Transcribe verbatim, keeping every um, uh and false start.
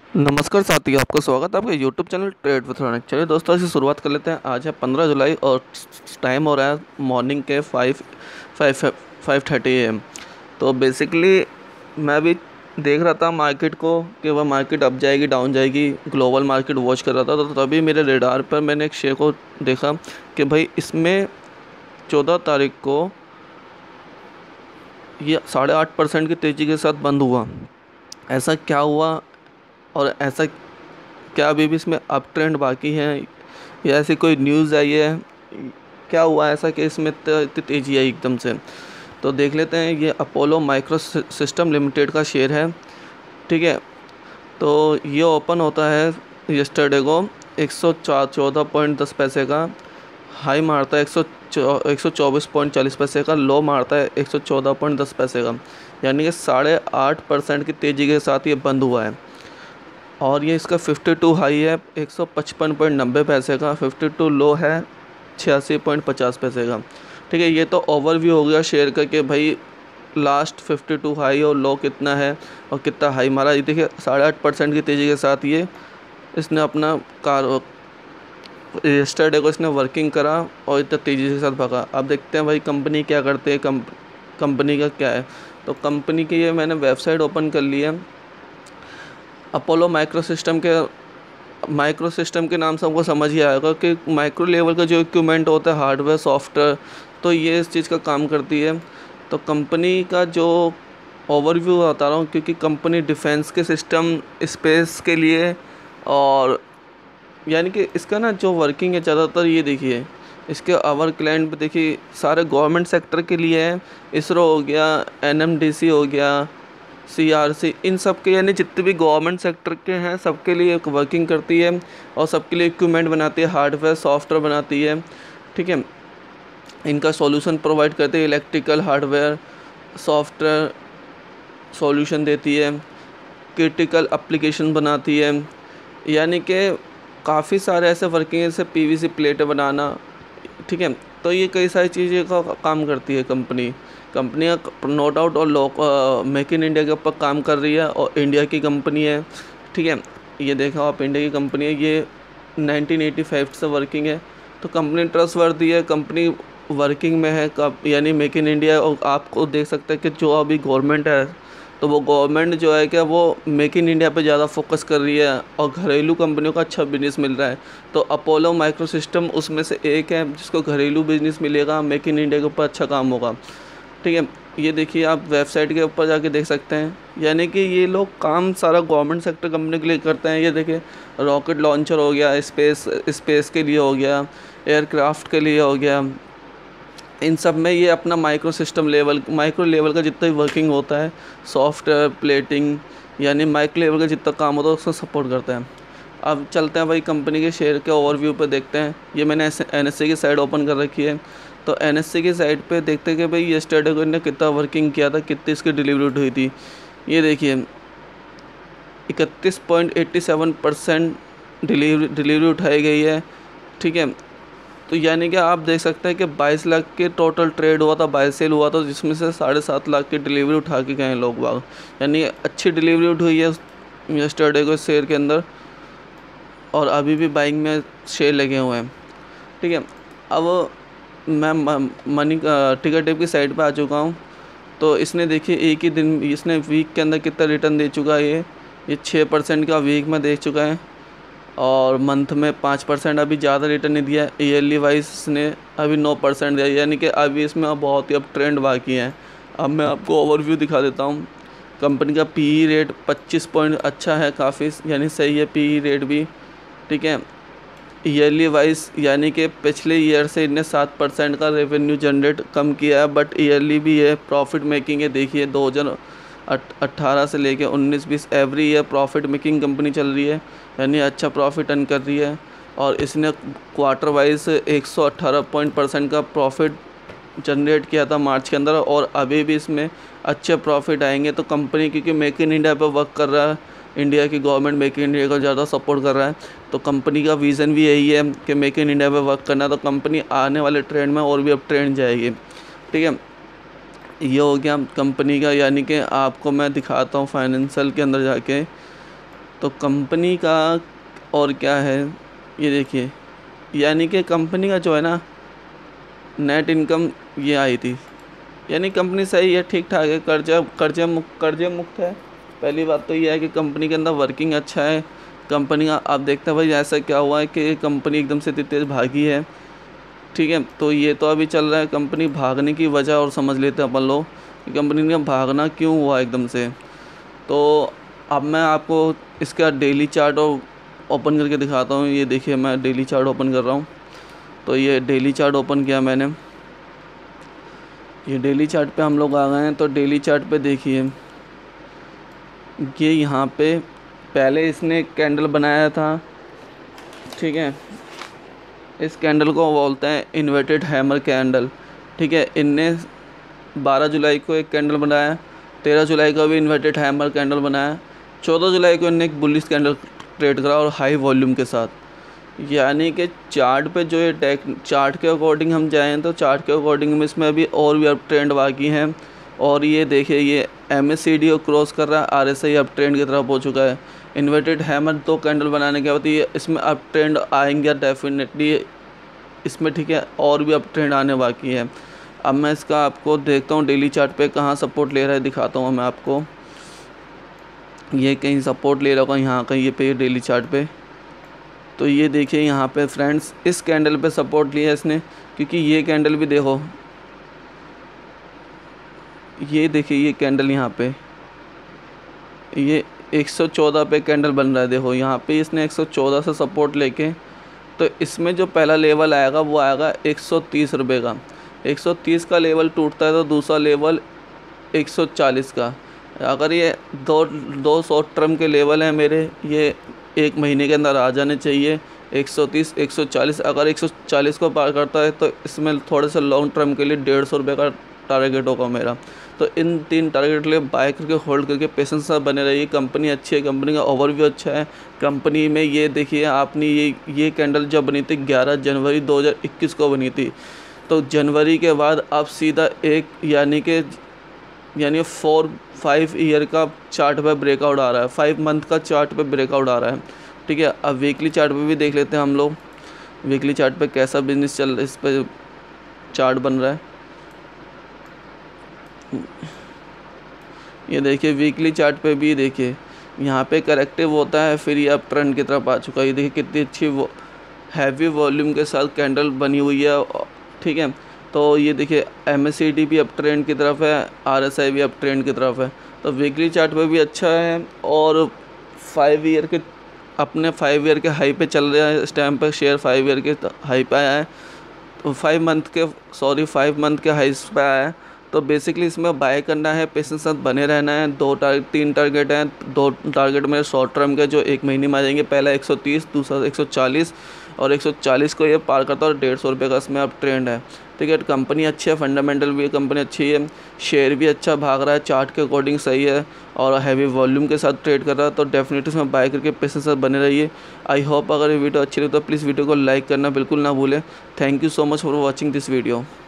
नमस्कार साथियों, आपका स्वागत है आपके YouTube channel trade with Raunak. चलिए दोस्तों, ऐसी शुरुआत कर लेते हैं। आज है पंद्रह जुलाई और टाइम हो रहा है मॉर्निंग के five five five thirty A M. तो बेसिकली मैं भी देख रहा था मार्केट को कि वह मार्केट अप जाएगी डाउन जाएगी, ग्लोबल मार्केट वॉच कर रहा था। तो तभी मेरे रेडार पर मैंने एक शेयर को देखा कि भाई इसमें चौदह तारीख को ये साढ़े आठ परसेंट की तेज़ी के साथ बंद हुआ। ऐसा क्या हुआ और ऐसा क्या अभी भी इसमें अप ट्रेंड बाकी है, या ऐसी कोई न्यूज़ आई है, क्या हुआ ऐसा कि इसमें इतनी तेज़ी आई एकदम से? तो देख लेते हैं। ये अपोलो माइक्रो सिस्टम लिमिटेड का शेयर है, ठीक है। तो ये ओपन होता है यस्टरडे को एक सौ चौदह पॉइंट दस पैसे का, हाई मारता है एक सौ एक सौ चौबीस पॉइंट चालीस पैसे का, लो मारता है एक सौ चौदह पॉइंट दस पैसे का, यानी कि साढ़े आठ परसेंट की तेज़ी के साथ ये बंद हुआ है। और ये इसका बावन हाई है एक सौ पचपन पॉइंट नब्बे पैसे का, बावन लो है छियासी पॉइंट पचास पैसे का, ठीक है। ये तो ओवरव्यू हो गया शेयर का कि भाई लास्ट बावन हाई और लो कितना है और कितना हाई मारा। ये देखिए साढ़े आठ परसेंट की तेज़ी के साथ ये इसने अपना कार यस्टरडे को इसने वर्किंग करा और इतना तेज़ी के साथ भागा। अब देखते हैं भाई कंपनी क्या करते हैं, कंप कंपनी का क्या है। तो कंपनी की ये मैंने वेबसाइट ओपन कर ली है। अपोलो माइक्रो सिस्टम के माइक्रो सिस्टम के नाम से हमको समझ ही आएगा कि माइक्रो लेवल का जो इक्विपमेंट होता है, हार्डवेयर सॉफ्टवेयर, तो ये इस चीज़ का काम करती है। तो कंपनी का जो ओवरव्यू बता रहा हूँ, क्योंकि कंपनी डिफेंस के सिस्टम, स्पेस के लिए, और यानी कि इसका ना जो वर्किंग है ज़्यादातर, ये देखिए इसके आवर क्लाइंट पे देखिए सारे गवर्नमेंट सेक्टर के लिए है। इसरो हो गया, एन एम डी सी हो गया, सी आर सी, इन सब के यानी जितने भी गवर्नमेंट सेक्टर के हैं सबके लिए एक वर्किंग करती है और सबके लिए इक्विपमेंट बनाती है, हार्डवेयर सॉफ्टवेयर बनाती है, ठीक है। इनका सॉल्यूशन प्रोवाइड करती है, इलेक्ट्रिकल हार्डवेयर सॉफ्टवेयर सॉल्यूशन देती है, क्रिटिकल एप्लीकेशन बनाती है, यानी कि काफ़ी सारे ऐसे वर्किंग है, जैसे पी वी सी प्लेटें बनाना, ठीक है। तो ये कई सारी चीज़ें का काम करती है कंपनी कंपनी नो डाउट। और लोक मेक इन इंडिया के ऊपर काम कर रही है और इंडिया की कंपनी है, ठीक है। ये देखो आप, इंडिया की कंपनी है, ये नाइनटीन एटी फाइव से वर्किंग है। तो कंपनी ट्रस्टवर्दी है, कंपनी वर्किंग में है, यानी मेक इन इंडिया। और आपको देख सकते हैं कि जो अभी गवर्नमेंट है, तो वो गवर्नमेंट जो है क्या वो मेक इन इंडिया पे ज़्यादा फोकस कर रही है और घरेलू कंपनियों का अच्छा बिजनेस मिल रहा है। तो अपोलो माइक्रो सिस्टम उसमें से एक है जिसको घरेलू बिजनेस मिलेगा, मेक इन इंडिया के ऊपर अच्छा काम होगा, ठीक है। ये देखिए आप वेबसाइट के ऊपर जाके देख सकते हैं, यानी कि ये लोग काम सारा गवर्नमेंट सेक्टर कंपनी के लिए करते हैं। ये देखिए रॉकेट लॉन्चर हो गया, स्पेस स्पेस के लिए हो गया, एयरक्राफ्ट के लिए हो गया, इन सब में ये अपना micro system level micro level का जितना भी वर्किंग होता है, सॉफ्टवेयर प्लेटिंग, यानी माइक्रो लेवल का जितना काम होता है उसको सपोर्ट करता है। अब चलते हैं भाई कंपनी के शेयर के ओवरव्यू पे देखते हैं। ये मैंने एन एस सी की साइट ओपन कर रखी है। तो एन एस सी की साइट पे देखते हैं कि भाई येस्टरडे को इन्हें कितना वर्किंग किया था, कितनी इसकी डिलीवरी हुई थी। ये देखिए इकतीस point eighty seven percent delivery delivery उठाई गई है, ठीक है। तो यानी कि आप देख सकते हैं कि बाईस लाख के टोटल ट्रेड हुआ था, बाई सेल हुआ था, जिसमें से साढ़े सात लाख की डिलीवरी उठा के गए लोग बाग, यानी अच्छी डिलीवरी उठी है येस्टरडे को शेयर के अंदर। और अभी भी बाइंग में शेयर लगे हुए हैं, ठीक है। अब मैं मनी टिकर टिप की साइड पे आ चुका हूँ। तो इसने देखिए एक ही दिन, इसने वीक के अंदर कितना रिटर्न दे चुका है। ये ये छः परसेंट का वीक में दे चुका है और मंथ में पाँच परसेंट, अभी ज़्यादा रिटर्न नहीं दिया। ईयरली वाइज इसने अभी नौ परसेंट दिया, यानी कि अभी इसमें अब बहुत ही अब ट्रेंड बाकी है। अब मैं आपको ओवरव्यू दिखा देता हूँ। कंपनी का पी ई रेट पच्चीस पॉइंट अच्छा है, काफ़ी यानी सही है पी ई रेट भी, ठीक है। ईयरली वाइज यानी कि पिछले ईयर से इन्हें सात परसेंट का रेवेन्यू जनरेट कम किया है, बट ईयरली भी है प्रॉफिट मेकिंग है। देखिए दो हज़ार अट्ठारह से लेके उन्नीस बीस every year profit making company चल रही है, यानी अच्छा प्रॉफिट अर्न कर रही है। और इसने क्वार्टर वाइज एक सौ अट्ठारह पॉइंट परसेंट का प्रॉफिट जनरेट किया था मार्च के अंदर, और अभी भी इसमें अच्छे प्रॉफिट आएंगे। तो कंपनी क्योंकि मेक इन इंडिया पर वर्क कर रहा है, इंडिया की गवर्नमेंट मेक इन इंडिया को ज़्यादा सपोर्ट कर रहा है, तो कंपनी का विज़न भी यही है कि मेक इन इंडिया पे वर्क करना है। तो कंपनी आने वाले ट्रेंड में और भी अब ट्रेंड जाएगी, ठीक है। ये हो गया कंपनी का, यानी कि आपको मैं दिखाता हूँ फाइनेंशियल के अंदर जाके। तो कंपनी का और क्या है ये देखिए, यानी कि कंपनी का जो है ना नेट इनकम ये आई थी, यानी कंपनी सही है, ठीक ठाक है, कर्जा कर्जे मुक्त कर्जे मुक्त है। पहली बात तो ये है कि कंपनी के अंदर वर्किंग अच्छा है। कंपनी का आप देखते हैं भाई ऐसा क्या हुआ है कि कंपनी एकदम से इतनी तेज़ भागी है, ठीक है। तो ये तो अभी चल रहा है, कंपनी भागने की वजह और समझ लेते हैं अपन लोग कि कंपनी का भागना क्यों हुआ एकदम से। तो अब मैं आपको इसका डेली चार्ट ओपन करके दिखाता हूँ। ये देखिए मैं डेली चार्ट ओपन कर रहा हूँ। तो ये डेली चार्ट ओपन किया मैंने, ये डेली चार्ट पे हम लोग आ गए हैं। तो डेली चार्ट पे देखिए ये यहाँ पे पहले इसने कैंडल बनाया था, ठीक है। इस कैंडल को बोलते हैं इन्वर्टेड हैमर कैंडल, ठीक है। इनने बारह जुलाई को एक कैंडल बनाया, तेरह जुलाई को भी इन्वर्टेड हैमर कैंडल बनाया, चौदह जुलाई को इनने एक बुलिश कैंडल ट्रेड करा और हाई वॉल्यूम के साथ। यानी कि चार्ट पे जो ये टेक चार्ट के अकॉर्डिंग हम जाएं तो चार्ट के अकॉर्डिंग में इसमें अभी और भी अप ट्रेंड बाकी हैं। और ये देखिए ये एम एस सी डी को क्रॉस कर रहा है, R S I up trend की तरफ हो चुका है। इन्वर्टेड हैमर दो कैंडल बनाने के बाद ये इसमें अप ट्रेंड आएंगे डेफिनेटली इसमें, ठीक है। और भी अप ट्रेंड आने बाकी है। अब मैं इसका आपको देखता हूँ डेली चार्ट पे कहाँ सपोर्ट ले रहा है, दिखाता हूँ मैं आपको। ये कहीं सपोर्ट ले रहा होगा यहाँ कहीं ये पे डेली चार्ट पे। तो ये देखिए यहाँ पे फ्रेंड्स इस कैंडल पे सपोर्ट लिया इसने, क्योंकि ये कैंडल भी देखो, ये देखिए ये कैंडल यहाँ पे ये एक सौ चौदह पे कैंडल बन रहा है। देखो यहाँ पे इसने एक सौ चौदह से सपोर्ट लेके, तो इसमें जो पहला लेवल आएगा वो आएगा एक सौ तीस रुपये का। एक सौ तीस का लेवल टूटता है तो दूसरा लेवल एक सौ चालीस का। अगर ये दो दो शॉर्ट टर्म के लेवल हैं मेरे, ये एक महीने के अंदर आ जाने चाहिए। एक सौ तीस एक सौ चालीस, अगर एक सौ चालीस को पार करता है तो इसमें थोड़े से लॉन्ग टर्म के लिए डेढ़ सौ रुपये का टारगेट होगा मेरा। तो इन तीन टारगेट के लिए बाय करके होल्ड करके पेशेंस से बने रहिए। कंपनी अच्छी है, कंपनी का ओवरव्यू अच्छा है। कंपनी में ये देखिए आपने ये ये कैंडल जब बनी थी ग्यारह जनवरी दो हज़ार इक्कीस को बनी थी, तो जनवरी के बाद अब सीधा एक यानी कि यानी फोर फाइव ईयर का चार्ट पे ब्रेकआउट आ रहा है, फाइव मंथ का चार्ट पे ब्रेकआउट आ रहा है, ठीक है। अब वीकली चार्ट पे भी देख लेते हैं हम लोग, वीकली चार्ट पे कैसा बिजनेस चल इस पे चार्ट बन रहा है। ये देखिए वीकली चार्ट पे भी देखिए यहाँ पे करेक्टिव होता है, फिर ये अप ट्रेंड की तरफ आ चुका है। ये देखिए कितनी अच्छी वो हैवी वॉल्यूम के साथ कैंडल बनी हुई है, ठीक है। तो ये देखिए एम एस सी डी भी अप ट्रेंड की तरफ है, आर एस आई भी अप ट्रेंड की तरफ है। तो वीकली चार्ट पे भी अच्छा है। और फाइव ईयर के अपने फाइव ईयर के हाई पे चल रहा है इस टाइम पे, शेयर फाइव ईयर के हाई पे आया है, तो फाइव मंथ के सॉरी फाइव मंथ के हाई पे आया है। तो बेसिकली इसमें बाय करना है, पेशेंस साथ बने रहना है। दो टारगेट तीन टारगेट हैं, दो टारगेट मेरे शॉर्ट टर्म के जो एक महीने में आ जाएंगे। पहला एक सौ तीस, दूसरा एक सौ चालीस, और एक सौ चालीस को ये पार करता है और डेढ़ सौ रुपये का इसमें अब ट्रेंड है, ठीक है। कंपनी अच्छी है, फंडामेंटल भी कंपनी अच्छी है, शेयर भी अच्छा भाग रहा है, चार्ट के अकॉर्डिंग सही है और हैवी वॉल्यूम के साथ ट्रेड कर रहा है। तो डेफिनेटली इसमें बाय करके पेशेंस साथ बने रहिए। आई होप अगर ये वीडियो अच्छी लगी तो प्लीज़ वीडियो को लाइक करना बिल्कुल ना भूलें। Thank you so much for watching this video.